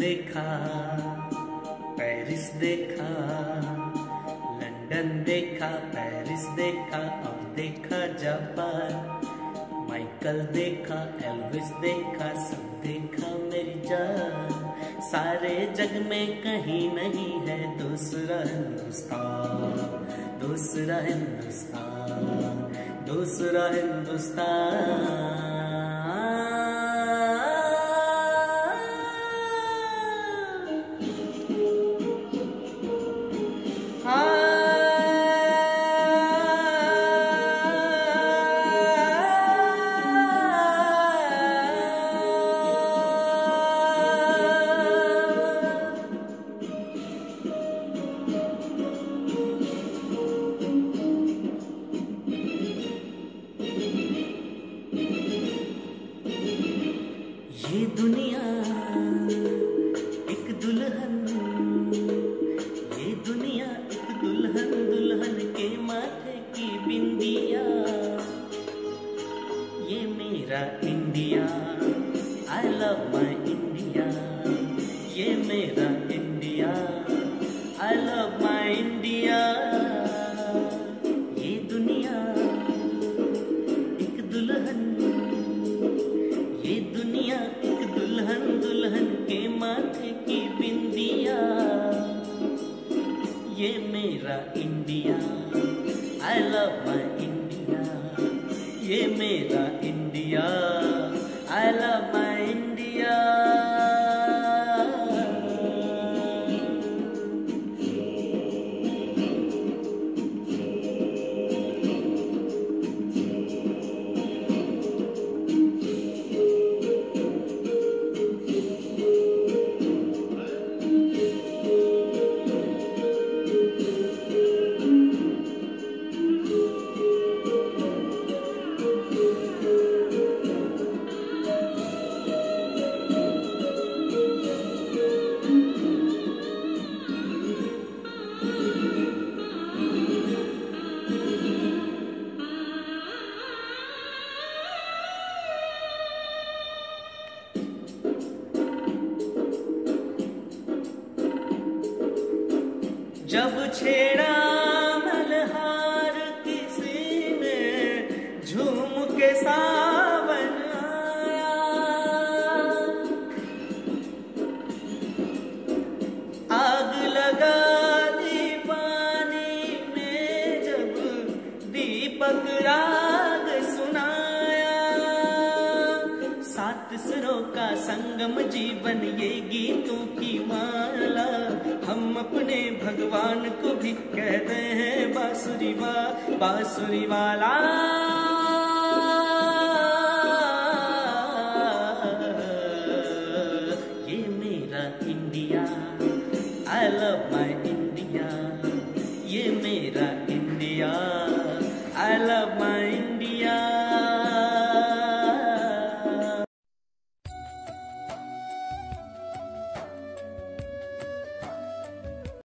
देखा, पेरिस देखा, लंदन देखा, पेरिस देखा और देखा जापान। माइकल देखा, एल्विस देखा, सब देखा मेरी जान। सारे जग में कहीं नहीं है दूसरा हिंदुस्तान, दूसरा हिंदुस्तान, दूसरा हिंदुस्तान। ये दुनिया एक दुल्हन, ये दुनिया एक दुल्हन, दुल्हन के माथे की बिंदिया। ये मेरा India, I love my India. ये मेरा India, I love my India. ये दुनिया एक दुल्हन, ये दुनिया एक दुल्हन, दुल्हन के माथे की बिंदिया। ये मेरा India, I love my India. ये मेरा India, I love my India. जब छेड़ा मल्हार किसी ने झूम के सावन आया, आग लगा दी पानी में जब दीपक राग सुनाया। सात सुरों का संगम जीवन, ये गीतों की माला। हम अपने भगवान को भी कहते हैं बांसुरी वाला।